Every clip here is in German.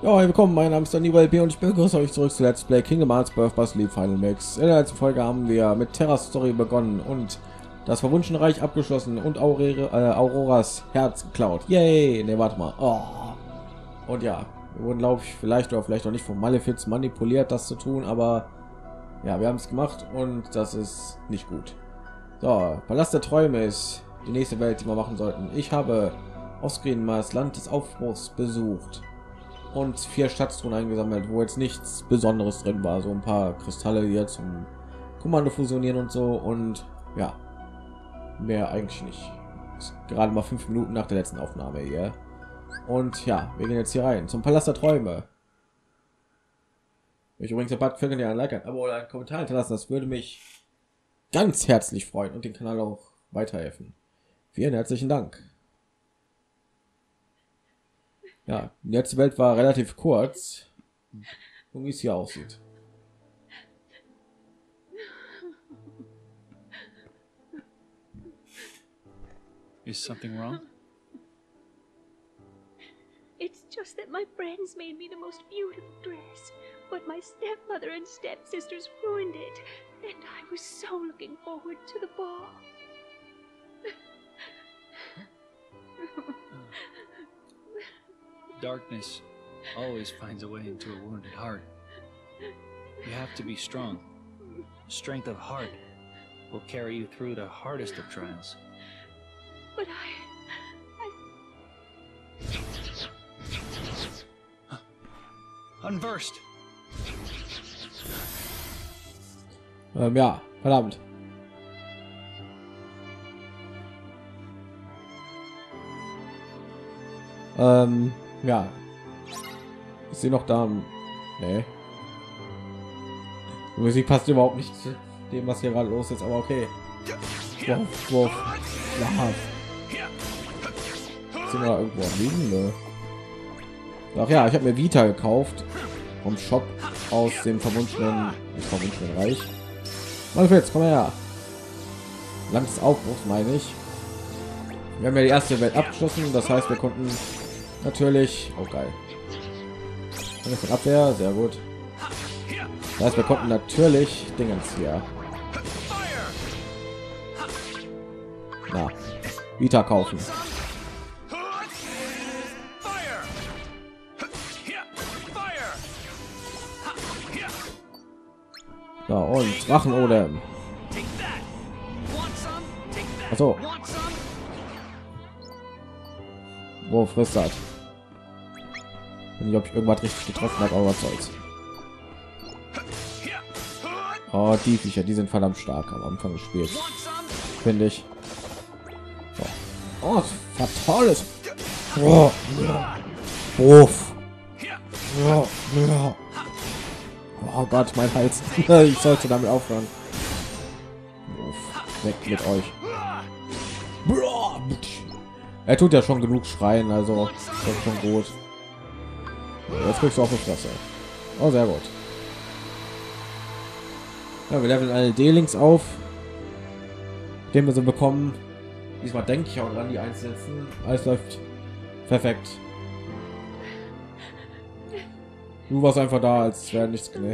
Ja, willkommen, mein Name ist Daniel B. und ich begrüße euch zurück zu Let's Play Kingdom Hearts Birth by Sleep Final Mix. In der letzten Folge haben wir mit Terras Story begonnen und das verwunschene Reich abgeschlossen und Auroras Herz geklaut. Yay! Ne, warte mal. Oh. Und ja, wir wurden, glaube ich, vielleicht oder vielleicht auch nicht von Malefiz manipuliert, das zu tun, aber ja, wir haben es gemacht und das ist nicht gut. So, Palast der Träume ist die nächste Welt, die wir machen sollten. Ich habe ausgerechnet mal das Land des Aufbruchs besucht und 4 Schatztruhen eingesammelt, wo jetzt nichts Besonderes drin war, so ein paar Kristalle hier zum Kommando fusionieren und so, und ja, mehr eigentlich nicht. Ist gerade mal 5 Minuten nach der letzten Aufnahme hier. Und ja, wir gehen jetzt hier rein zum Palast der Träume. Ich übrigens könnt ihr ein Like, ein Abo oder einen Kommentar hinterlassen, das würde mich ganz herzlich freuen und den Kanal auch weiterhelfen. Vielen herzlichen Dank. Ja, die letzte Welt war relativ kurz, und wie es hier aussieht. Is something wrong? It's just that my friends made me the most beautiful dress, but my stepmother and stepsisters ruined it, and I was so looking forward to the ball. Darkness always finds a way into a wounded heart. You have to be strong. Strength of heart will carry you through the hardest of trials. But Unversed! Ja, verdammt. Ja. Ist sie noch da? Nee. Die Musik passt überhaupt nicht zu dem, was hier gerade los ist, aber okay. Wuff, wuff. Ja. Sind wir da irgendwo am Liegen? Ne? Ach ja, ich habe mir Vita gekauft vom Shop aus dem verwunschenen Reich. Mal jetzt, komm her. Land des Aufbruchs, meine ich. Wir haben ja die erste Welt abgeschlossen, das heißt, wir konnten natürlich, oh geil, von Abwehr, sehr gut. Das heißt, wir konnten natürlich Dingens hier, na, Vita kaufen. So, und Drachenodem. Also, wo frisst das? Ob ich irgendwas richtig getroffen habe, aber was soll's. Oh, die Viecher, die sind verdammt stark am Anfang des Spiels, finde ich. So. Oh, fatales. Oh, ja. Uff. Ja, ja. Oh Gott, mein Hals. Ich sollte damit aufhören. Uff, weg mit euch. Er tut ja schon genug schreien, also das ist schon gut. Jetzt kriegst du auf die Fresse. Oh, sehr gut. Ja, wir leveln alle D-Links auf, den wir so bekommen. Diesmal denke ich auch dran, die einzusetzen. Alles läuft perfekt. Du warst einfach da, als wäre nichts genäht.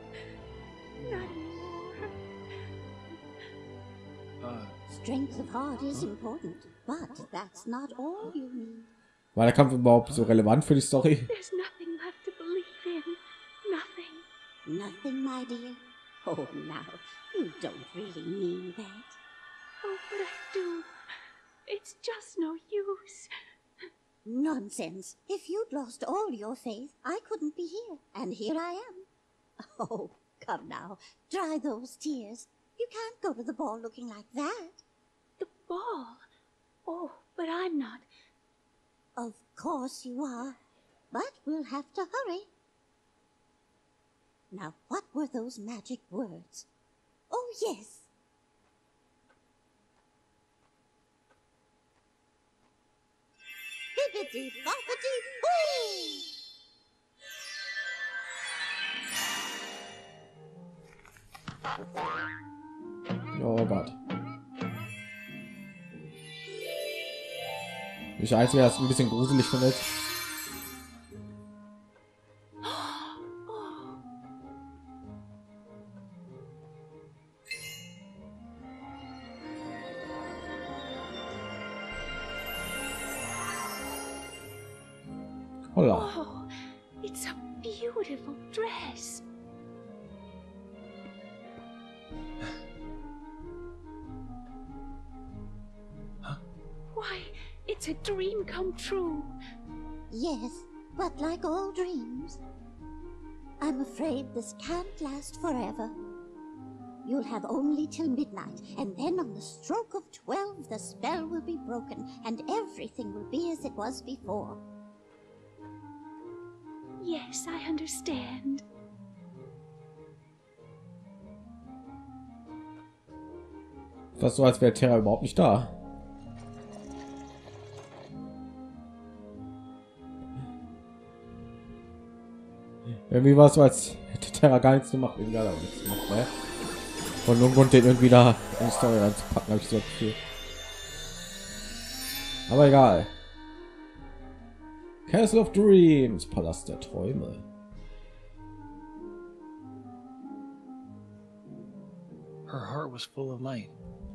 Strength of heart is important, but that's not all you need. War der Kampf überhaupt so relevant für die Story? there's nothing left to believe in. Nothing. Nothing, my dear. Oh, now, you don't really mean that. Oh, but I do. It's just no use. Nonsense. If you'd lost all your faith, I couldn't be here. And here I am. Oh, come now. Dry those tears. You can't go to the ball looking like that. The ball. Oh, but I'm not. Of course you are. But we'll have to hurry. Now, what were those magic words? Oh, yes. Bibbidi bobbidi boo! Oh Gott. Ich einzige, das ein bisschen gruselig findet. Holla. Oh, it's a beautiful dress. Why, it's a dream come true. Yes, but like all dreams, I'm afraid this can't last forever. You'll have only till midnight, and then on the stroke of 12, the spell will be broken, and everything will be as it was before. Yes, I understand. Fast so, als wäre Terra überhaupt nicht da. Irgendwie war es so, als hätte Terra gar nichts gemacht. Egal, aber nichts gemacht, ne? Und nun Grund, den irgendwie da in die Story reinzupacken, habe ich so viel. Aber egal. Castle of Dreams, Palast der Träume. Her heart was full of light.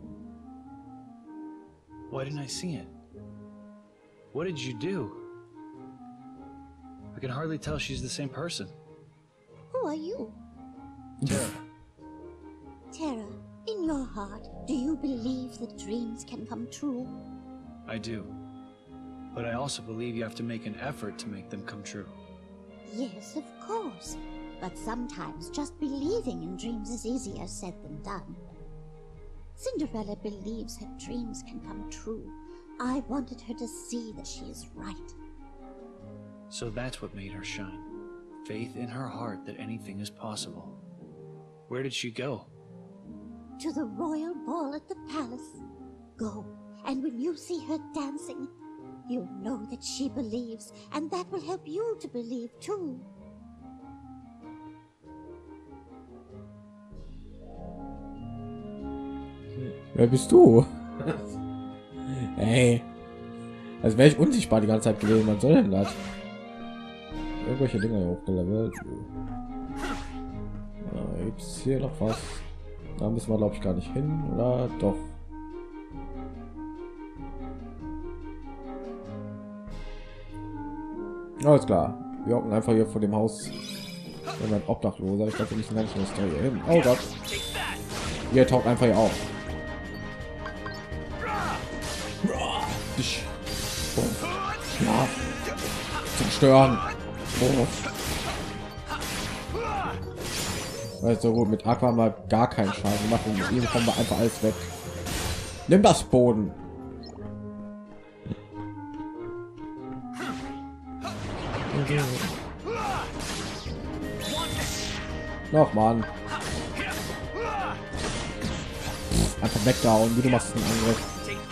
Why didn't I see it? What did you do? I can hardly tell she's the same person. Who are you? Terra. Terra, in your heart, do you believe that dreams can come true? I do. But I also believe you have to make an effort to make them come true. Yes, of course. But sometimes just believing in dreams is easier said than done. Cinderella believes her dreams can come true. I wanted her to see that she is right. So that's what made her shine. Faith in her heart that anything is possible. Where did she go? To the royal ball at the palace. Go, and when you see her dancing, you'll know that she believes, and that will help you to believe too. Wer bist du? Ey. Als wäre ich unsichtbar die ganze Zeit gewesen. Was soll denn das? Irgendwelche Dinge hier hochgelevelt. Ja, gibt's hier noch was? Da müssen wir glaube ich gar nicht hin, oder doch? Alles klar. Wir hocken einfach hier vor dem Haus. Und ein Obdachloser. Ich glaube, wir müssen gar nicht in der Story hin. Oh Gott. Ihr taucht einfach hier auf. Ja. Zerstören. Oh. Weil so gut mit Aqua mal gar keinen Schaden gemacht und mit ihm kommen wir einfach alles weg. Nimm das Boden. Noch Mann. Einfach weg da und wie du machst einen Angriff.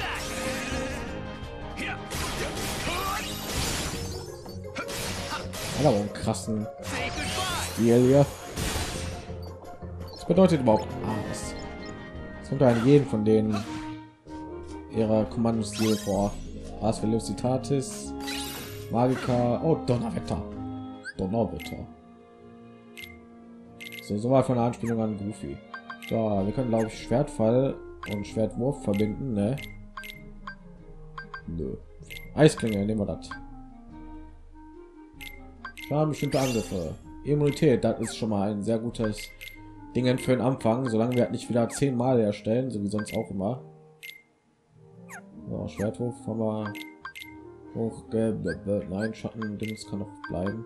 Aber einen krassen Stil hier. Was bedeutet überhaupt Ars? Es kommt an jeden von denen ihrer Kommandostil vor. Ars Velocitatis, Magica, oh Donnerwetter. Donnerwetter. So mal von der Anspielung an Goofy. So, wir können glaube ich Schwertfall und Schwertwurf verbinden, ne? Nö. Eisklinge, nehmen wir das. Schaden bestimmte Angriffe. Immunität, das ist schon mal ein sehr gutes Ding für den Anfang, solange wir halt nicht wieder 10 Mal erstellen, so wie sonst auch immer. So, Schwertwurf haben wir hoch. Nein, Schatten Dings kann noch bleiben.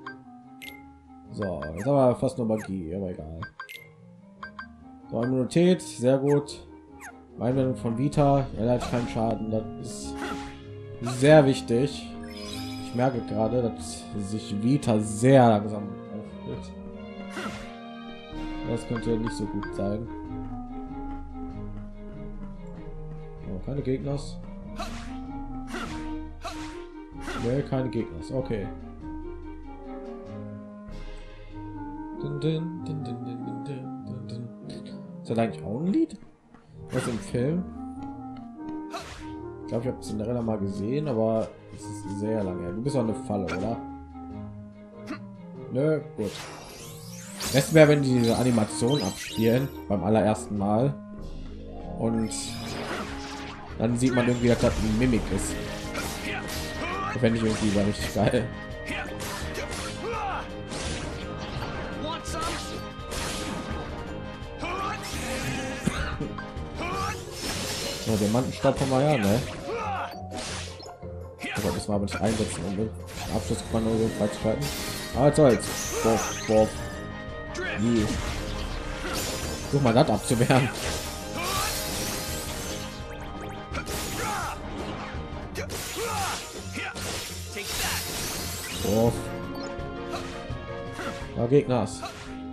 So, jetzt haben wir fast nur Magie, aber egal. So, Immunität, sehr gut. Einwendung von Vita, er hat keinen Schaden, das ist sehr wichtig. Ich merke gerade, dass sich Vita sehr langsam auftritt. Das könnte nicht so gut sein. Oh, keine Gegner. Nee, keine Gegner. Okay. Ist das eigentlich auch ein Lied? Was im Film? Ich glaube, ich habe Cinderella mal gesehen, aber es ist sehr lange her. Du bist auch eine Falle, oder? Nö, gut. Besten wäre, wenn die diese Animation abspielen beim allerersten Mal und dann sieht man irgendwie, dass das ein Mimik ist. Wenn ich irgendwie war richtig geil. So, Diamantenstaub von mal her, ne? Aber das war aber nicht einsetzen, um den Abschlusskommando so freizuschalten. Aber jetzt soll's. Boah. Nie. Such mal das abzuwehren. Boah. Ja, Gegners.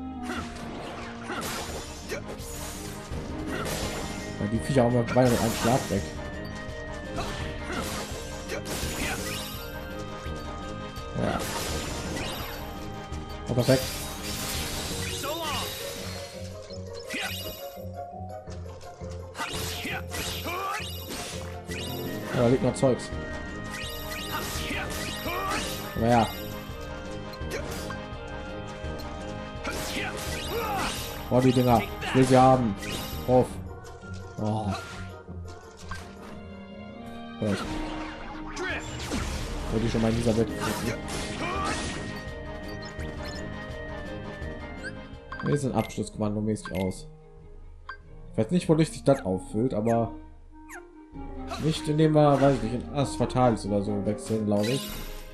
Ja, die Viecher haben wir beide mit einem Schlag weg. Ja. Oh, perfekt. Ja, da liegt noch Zeugs. Aber ja. Oh, die Dinger. Ich will sie haben. Auf. Oh. Vielleicht. Wurde ich schon mal in dieser Welt. Hier ist ein Abschlusskommando mäßig aus. Ich weiß nicht, wodurch sich das auffüllt, aber nicht indem wir, weiß ich nicht, in As Fatalis oder so wechseln, glaube ich.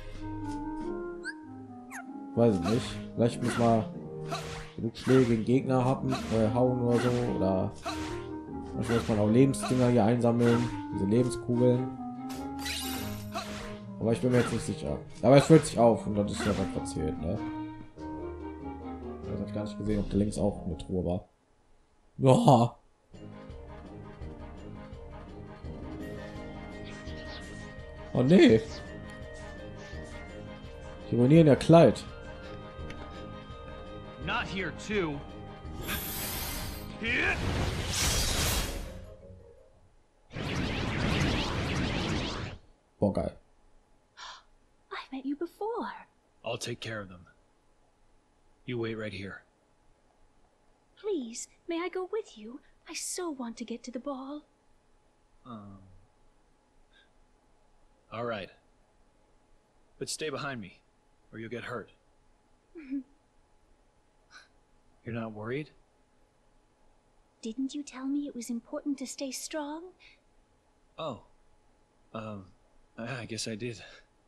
Weiß ich nicht. Vielleicht muss man genug Schläge gegen Gegner haben, hauen oder so, oder manchmal muss man auch Lebensdinger hier einsammeln, diese Lebenskugeln. Aber ich bin mir jetzt nicht sicher. Aber es füllt sich auf und das ist ja was erzählt, ne? Ich habe gar nicht gesehen, ob der links auch eine Truhe war. Ja. Oh nee. Die ruinieren ja Kleid. Not here too. Boah, geil. I met you before. I'll take care of them. You wait right here. Please, may I go with you? I so want to get to the ball. All right. But stay behind me, or you'll get hurt. You're not worried? Didn't you tell me it was important to stay strong? Oh. I guess I did.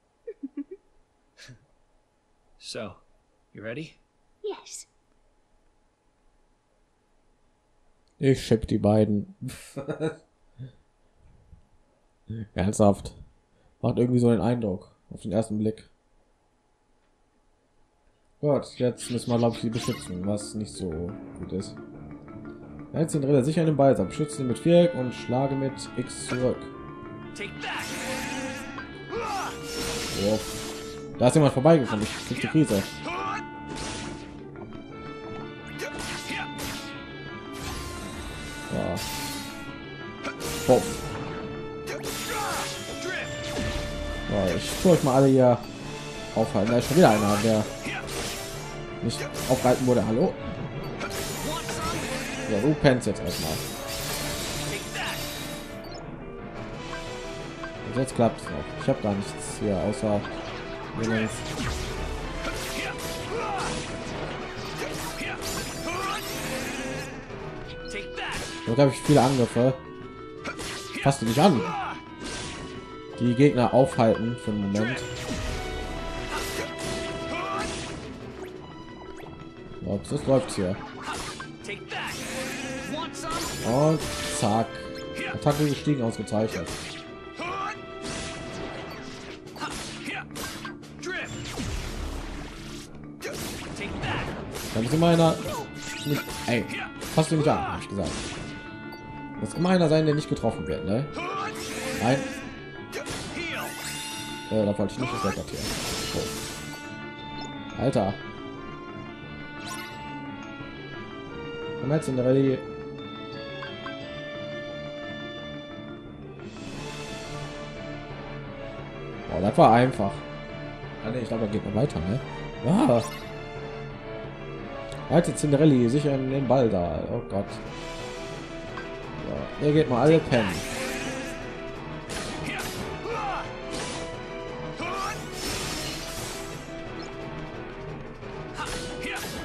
So, you ready? Yes. Ich schipp die beiden. Ernsthaft. Macht irgendwie so den Eindruck auf den ersten Blick. Gut, jetzt müssen wir, glaube ich, die beschützen, was nicht so gut ist. Jetzt sind Räder sicher in den Ball, beschütze mit Viereck und schlage mit X zurück. Oh. Da ist jemand vorbeigekommen, ich krieg die Krise. Ja. Oh. Ja, ich tue euch mal alle hier aufhalten. Da ist schon wieder einer, der nicht aufgehalten wurde. Hallo? Ja, du pennst jetzt erstmal. Und jetzt klappt es noch. Ich habe gar nichts hier außer links. Dort habe ich viele Angriffe. Passt du nicht an. Die Gegner aufhalten für einen Moment. Ja, das läuft hier. Und zack. Attacke gestiegen, ausgezeichnet. Dann ist immer einer nicht, ey, passt du nicht an, hab ich gesagt. Muss immer einer sein, der nicht getroffen wird, ne? Nein. Da wollte ich nicht das Quartier. Oh. Alter. Komm jetzt in der Rallye. Oh, das war einfach. Also ich glaube, da geht noch weiter, ne? Ja. Haltet Cinderelli sicher in den Ball da. Oh Gott. So, ihr geht mal alle pennen.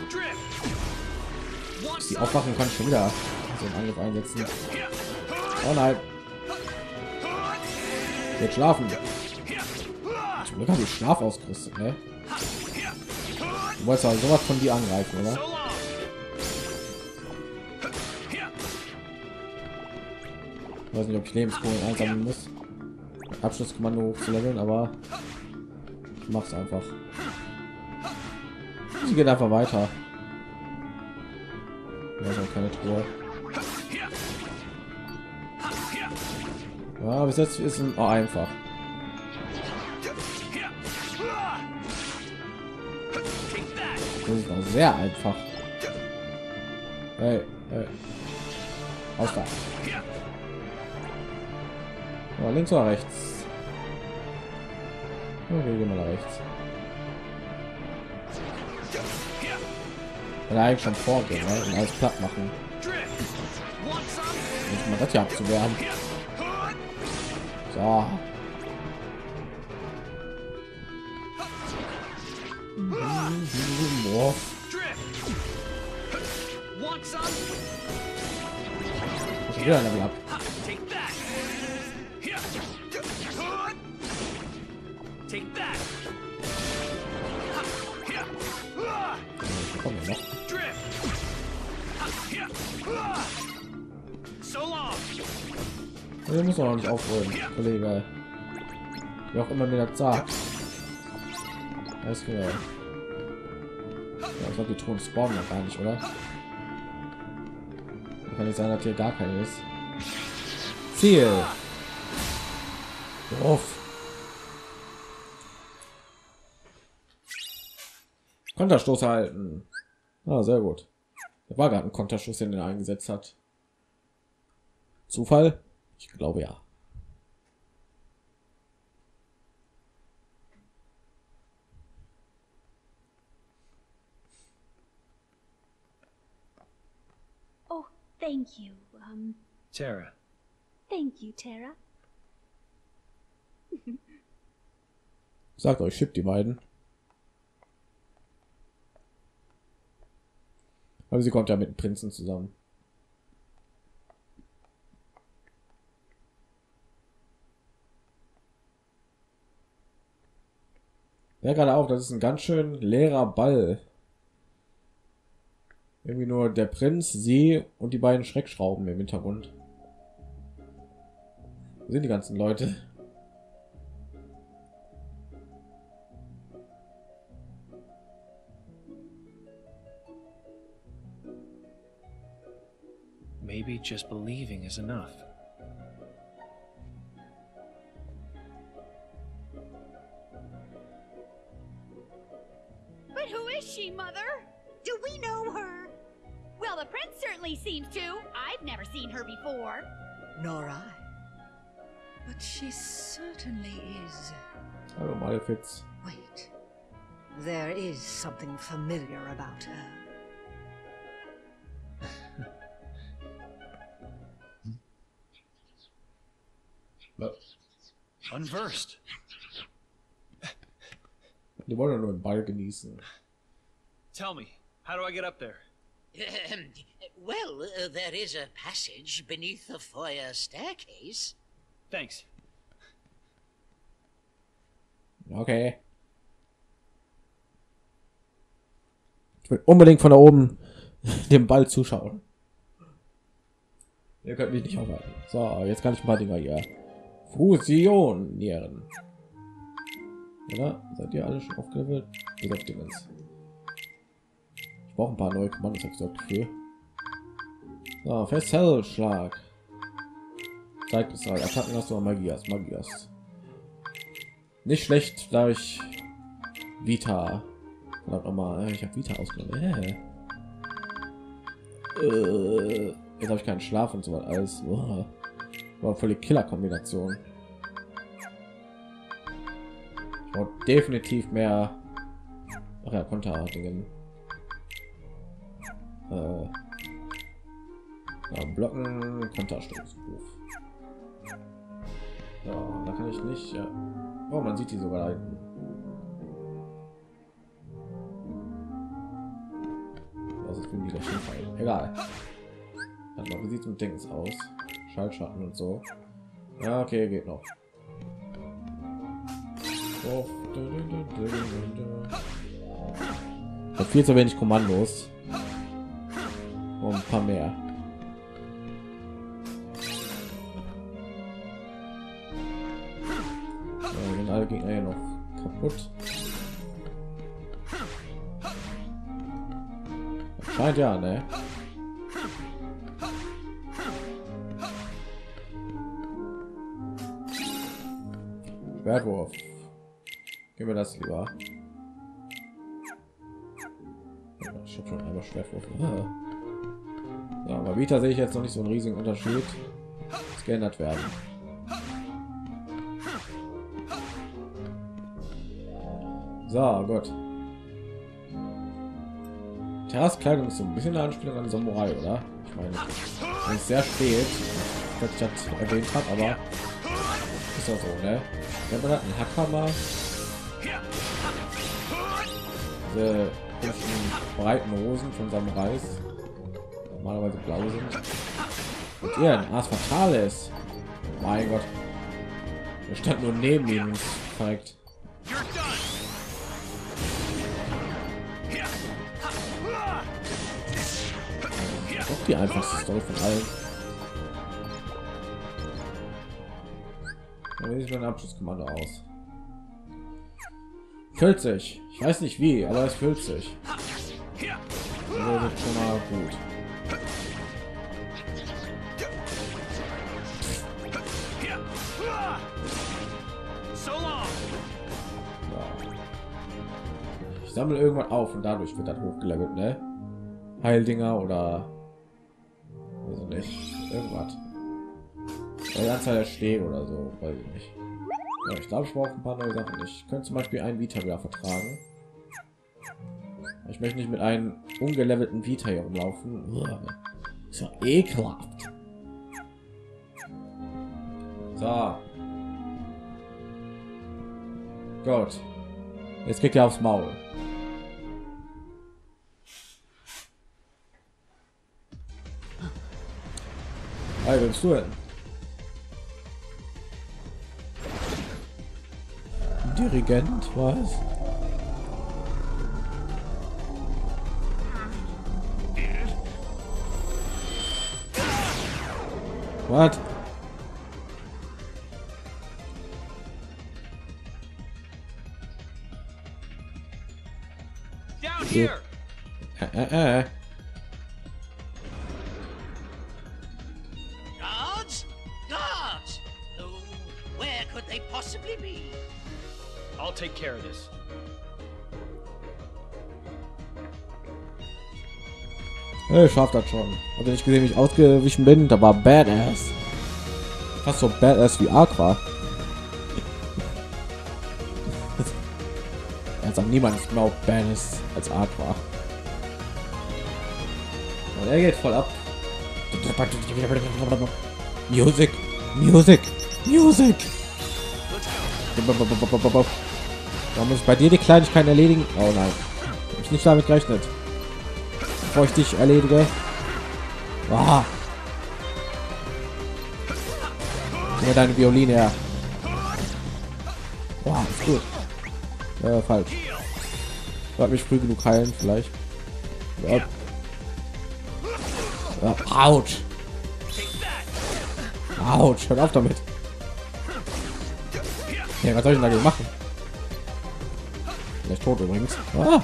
Die aufwachen kann ich schon wieder so einen Angriff einsetzen. Oh nein. Jetzt schlafen. Zum Glück habe ich Schlaf ausgerüstet, ne? Du wolltest aber sowas von dir angreifen, oder? Ich weiß nicht, ob ich Lebenskugeln einsammeln muss, Abschlusskommando hochzuleveln, aber ich mach's einfach. Sie geht einfach weiter. Ja, ist keine Truhe. Ja, bis jetzt ist es einfach. Das ist auch sehr einfach. Hey, hey. Aus da. Ja, links oder rechts? Okay, gehen wir nach rechts. Wenn er eigentlich schon vorgehen, ne? Und alles platt machen. Muss man das ja abzuwehren. So. Ich will ein Level ab. Komm hier noch. Wir müssen auch nicht aufholen, Kollege. Wie auch immer mir das sagt. Alles klar. Ja, ich glaube, die Truhen spawnen noch gar nicht, oder? Kann nicht sein, dass hier gar keine ist. Ziel. Auf. Konterstoß halten. Ah, sehr gut. Da war gerade ein Konterstoß, den er eingesetzt hat. Zufall? Ich glaube ja. Oh, thank you. Tara, Thank you, Tara. Sagt euch, schippt die beiden. Aber sie kommt ja mit dem Prinzen zusammen. Ja, gerade auf, das ist ein ganz schön leerer Ball. Irgendwie nur der Prinz, sie und die beiden Schreckschrauben im Hintergrund. Wo sind die ganzen Leute? maybe just believing is enough. But who is she, Mother? Do we know her? Well, the prince certainly seems to. I've never seen her before. Nor I. But she certainly is. Hallo Malefiz. Wait. There is something familiar about her. Unversed. Die wollen nur den Ball genießen. Tell me, how do I get up there? Well, there is a passage beneath the foyer staircase. Thanks. Okay. Ich will unbedingt von da oben dem Ball zuschauen. Ihr könnt mich nicht aufhalten. So, jetzt kann ich ein paar Dinger hier fusionieren. Oder? Seid ihr alle schon aufgelevelt? Bis auf Dingens. Ich brauche ein paar neue Kommandos, habe ich gesagt, dafür. So, Festhellschlag. Zeigt es halt. Attacken hast du Magias. Magias. Nicht schlecht, da ich Vita. Verdammt nochmal, ich habe Vita ausgenommen. Jetzt habe ich keinen Schlaf und so was alles. War voll die Killer-Kombination. Ich brauche definitiv mehr. Ach ja, Konterdingen. Ja, Blocken, Konterstoßruf. Ja, da kann ich nicht. Ja. Oh, man sieht die sogar da hinten. Egal. Warte mal, wie sieht es mit Dings aus? Schallschatten und so. Ja, okay, geht noch. Oh. Ich habe viel zu wenig Kommandos. Und ein paar mehr. Ja, sind alle Gegner hier noch kaputt. Scheint ja, ne? Schwertwurf. Gib mir das lieber. Ja, ich habe schon einmal Schwertwurf. Ja, aber Vita sehe ich jetzt noch nicht so einen riesigen Unterschied. Das geändert werden. So, gut. Terras Kleidung ist so ein bisschen eine Anspielung an Samurai, oder? Ich meine, wenn es sehr spät, dass ich das erwähnt habe, aber ist ja so, ne? Wenn man hat einen Hackhammer, diese breiten Hosen von Samurais, normalerweise blau sind, und ihr ein Ars Fatalis. Oh mein Gott, er stand nur neben ihm und zeigt. Doch die einfachste Story von allen. Wie sieht mein Abschlusskommando aus? Füllt sich. Ich weiß nicht wie, aber es füllt sich. Also wird schon mal gut. Ja. Ich sammle irgendwann auf und dadurch wird das hochgelevelt, ne? Heildinger oder also nicht irgendwas. Die Anzahl der Schläge oder so, weiß ich nicht. Ja, ich glaube, ich brauche ein paar neue Sachen. Ich könnte zum Beispiel einen Vita wieder vertragen. Ich möchte nicht mit einem ungelevelten Vita hier rumlaufen. Ist ja ekelhaft. So. Gut. Jetzt kriegt ihr aufs Maul. Hey, wer bist du denn? Dirigent, was? What? Down here. Guards? Guards! Oh, where could they possibly be? I'll take care of this. Ich schaff das schon. Habt ihr nicht gesehen, wie ich ausgewichen bin? Da war Badass. Fast so Badass wie Aqua. Er sagt, niemand ist genau Badass als Aqua. Und er geht voll ab. Music, Music, Music. Da muss ich bei dir die Kleinigkeiten erledigen. Oh nein, hab ich nicht damit gerechnet. Bevor ich dich erledige. Ah. Gib mir deine Violine her. Wow, ist gut. Falsch. Sollte mich früh genug heilen, vielleicht. Ja. Ja, ouch. Ouch, hört auf damit. Ja, was soll ich denn dagegen machen? Vielleicht tot übrigens. Ah.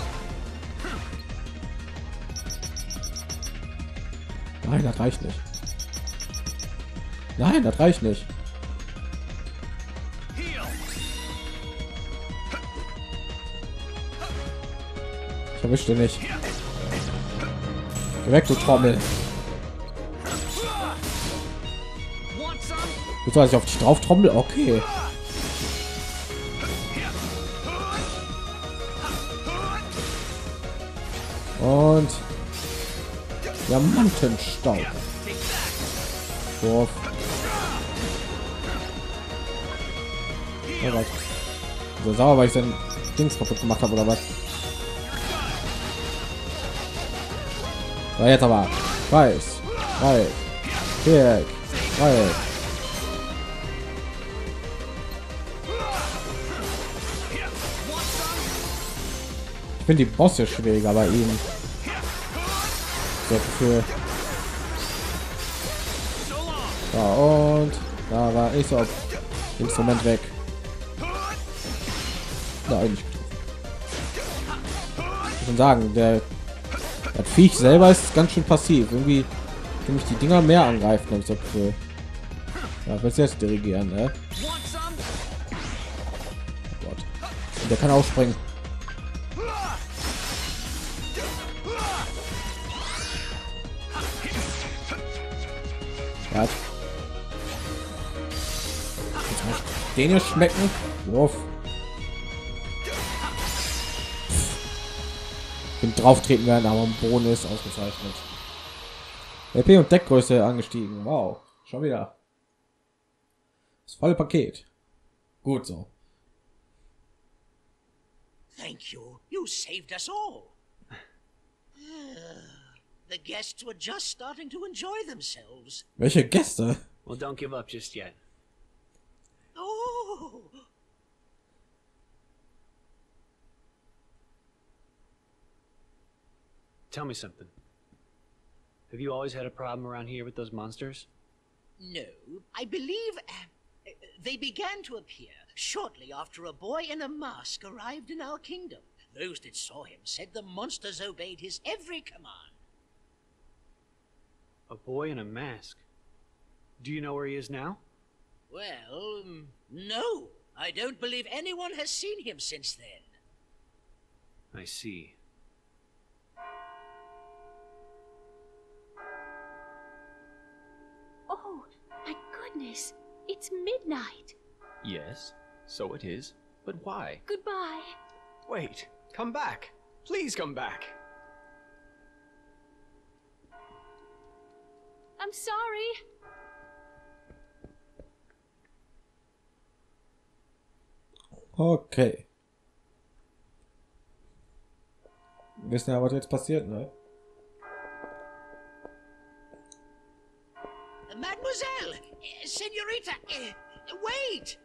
Nein, das reicht nicht. Nein, das reicht nicht. Ich erwischte nicht. Geh weg, du Trommel. Du sollst ich auf dich drauf trommel? Okay. Und Diamantenstaub. Wurf. Oh Gott. So sauer, weil ich sein Dings kaputt gemacht habe oder was? So, jetzt aber. Weiß. Dreieck. Viereck. Dreieck. Ich finde die Bosse schwieriger bei ihm. So für. Ja, und da war ich so auf Instrument weg. Da eigentlich ich muss sagen, das Viech selber ist ganz schön passiv. Irgendwie kann mich die Dinger mehr angreifen, habe ich so Gefühl. Ja, willst du jetzt dirigieren, ne? Oh Gott. Und der kann auch springen. Was? Den hier schmecken. Wurf. Und drauf treten werden, aber am Boden ist ausgezeichnet. LP und Deckgröße angestiegen. Wow, schon wieder. Das volle Paket. Gut so. Thank you. You saved us all. The guests were just starting to enjoy themselves. Welche Gäste? Well, don't give up just yet. Oh, Tell me something. Have you always had a problem around here with those monsters? no. I believe they began to appear shortly after a boy in a mask arrived in our kingdom. Those that saw him said the monsters obeyed his every command. A boy in a mask? Do you know where he is now? Well, no. I don't believe anyone has seen him since then. I see. Oh, my goodness. It's midnight. Yes, so it is. But why? Goodbye. Wait, come back. Please come back. I'm sorry. Okay. Wir wissen ja, was jetzt passiert, ne? Mademoiselle! Senorita! Wait!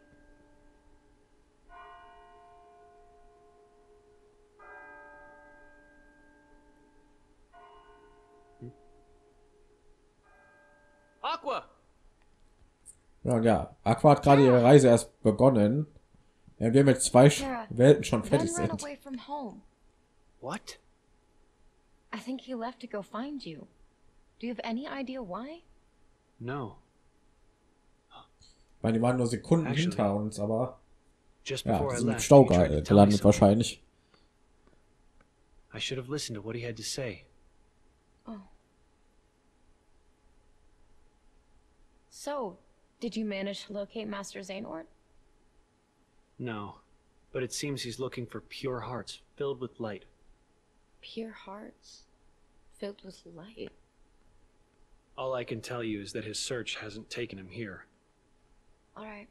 Aqua! Ja, ja. Aqua hat gerade ihre Reise erst begonnen. Ja, wir mit zwei Sarah, Welten schon fertig Ben ran sind. away from home. What? I think he left to go find you. Do you have any idea why? No. Ich meine, die waren nur Sekunden Actually, hinter uns, aber Just ja, before I sind im left, Stau he tried to tell me gelandet something. wahrscheinlich. I should have listened to what he had to say. Oh. So, did you manage to locate Master Xehanort? No. But it seems he's looking for pure hearts filled with light. Pure hearts, filled with light. All I can tell you is that his search hasn't taken him here. All right.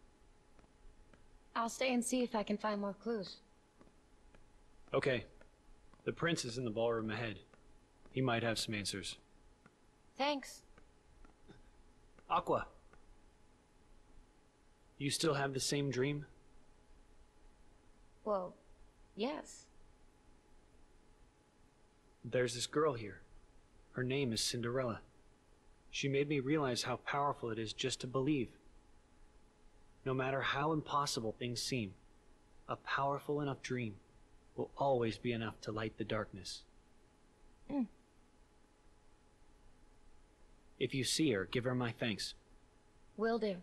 I'll stay and see if I can find more clues. Okay. The prince is in the ballroom ahead. He might have some answers. Thanks. Aqua! You still have the same dream? Well, yes. There's this girl here. Her name is Cinderella. She made me realize how powerful it is just to believe. No matter how impossible things seem, a powerful enough dream will always be enough to light the darkness. Mm. If you see her, give her my thanks. Will do.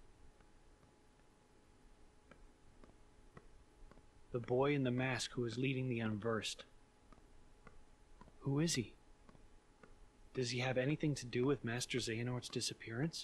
The boy in the mask who is leading the unversed. Who is he? Does he have anything to do with Master Xehanort's disappearance?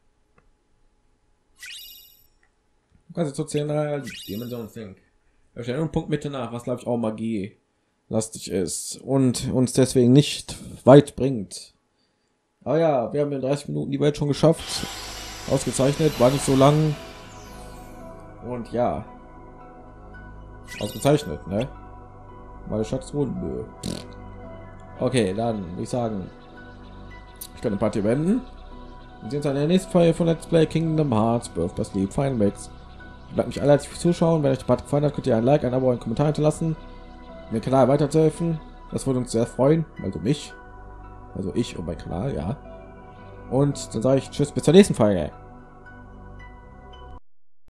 Also zu 10 Dimension Think. Wir stellen einen Punkt Mitte nach, was glaube ich auch Magie lastig ist und uns deswegen nicht weit bringt. Aber ja, wir haben in 30 Minuten die Welt schon geschafft. Ausgezeichnet, war nicht so lang. Und ja. Ausgezeichnet, ne? Meine Schatztruhe, nö. Okay, dann würde ich sagen, ich kann eine Party beenden. Wir sehen uns in der nächsten Folge von Let's Play Kingdom Hearts Birth by Sleep Final Mix. Ich bedanke mich alle herzlich fürs Zuschauen. Wenn euch die Party gefallen hat, könnt ihr ein Like, ein Abo, einen Kommentar hinterlassen, um den Kanal weiterzuhelfen. Das würde uns sehr freuen, also mich. Also ich und mein Kanal, ja. Und dann sage ich Tschüss, bis zur nächsten Folge.